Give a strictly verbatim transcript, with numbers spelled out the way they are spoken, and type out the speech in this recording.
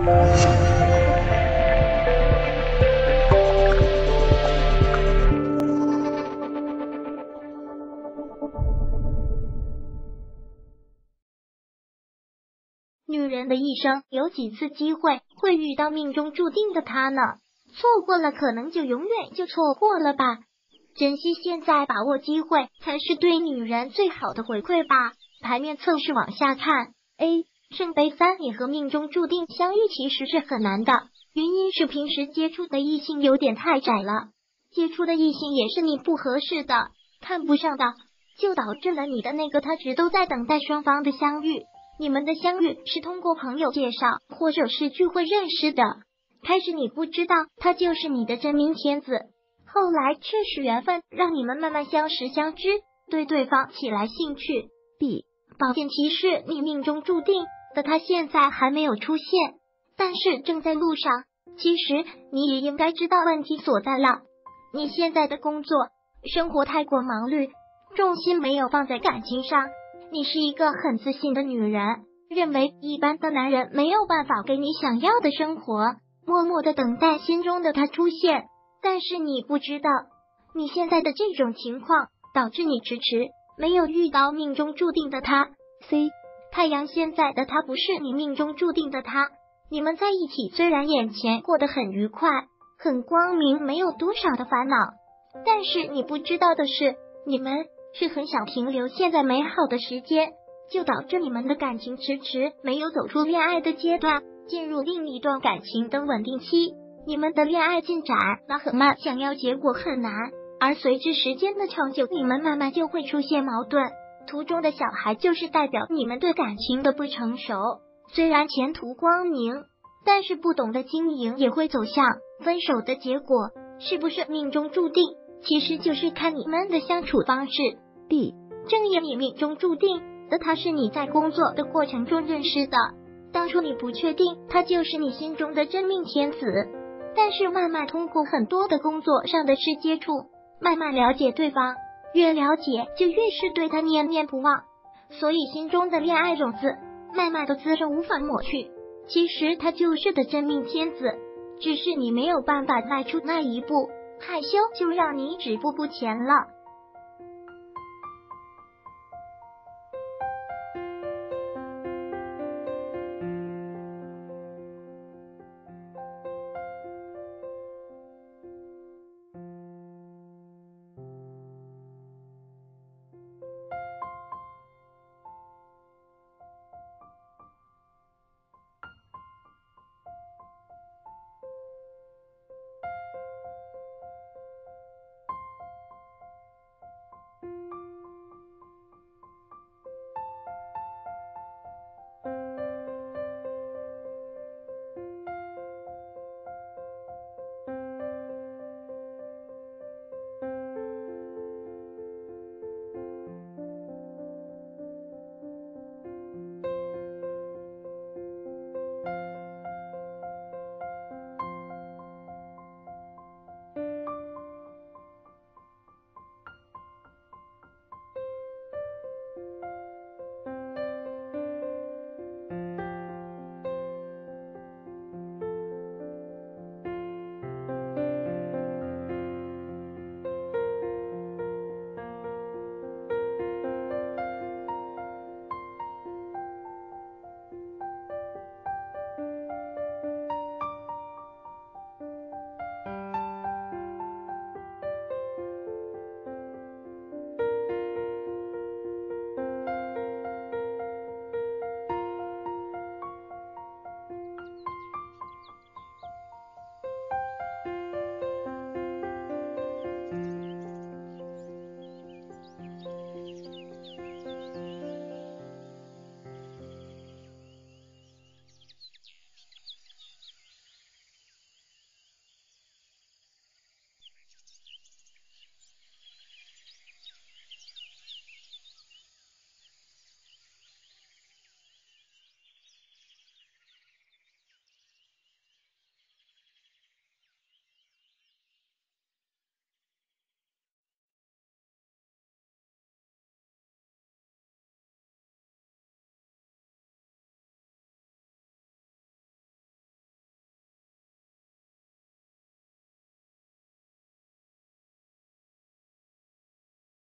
女人的一生有几次机会会遇到命中注定的他呢？错过了可能就永远就错过了吧。珍惜现在，把握机会，才是对女人最好的回馈吧。牌面测试往下看。 A 圣杯三，你和命中注定相遇其实是很难的，原因是平时接触的异性有点太窄了，接触的异性也是你不合适的、看不上的，就导致了你的那个他直都在等待双方的相遇。你们的相遇是通过朋友介绍或者是聚会认识的，开始你不知道他就是你的真命天子，后来确实缘分让你们慢慢相识相知，对对方起来兴趣。 B 宝剑骑士，你命中注定的他现在还没有出现，但是正在路上。其实你也应该知道问题所在了，你现在的工作生活太过忙碌，重心没有放在感情上。你是一个很自信的女人，认为一般的男人没有办法给你想要的生活，默默的等待心中的他出现。但是你不知道，你现在的这种情况导致你迟迟没有遇到命中注定的他。 C 太阳，现在的他不是你命中注定的他，你们在一起虽然眼前过得很愉快很光明，没有多少的烦恼，但是你不知道的是，你们是很想停留现在美好的时间，就导致你们的感情迟迟没有走出恋爱的阶段，进入另一段感情的稳定期。你们的恋爱进展那很慢，想要结果很难，而随着时间的长久，你们慢慢就会出现矛盾。途中的小孩就是代表你们对感情的不成熟，虽然前途光明，但是不懂得经营也会走向分手的结果。是不是命中注定，其实就是看你们的相处方式。 D 正业，你命中注定的他是你在工作的过程中认识的，当初你不确定他就是你心中的真命天子，但是慢慢通过很多的工作上的事接触，慢慢了解对方，越了解就越是对他念念不忘，所以心中的恋爱种子慢慢的滋生无法抹去。其实他就是的真命天子，只是你没有办法迈出那一步，害羞就让你止步不前了。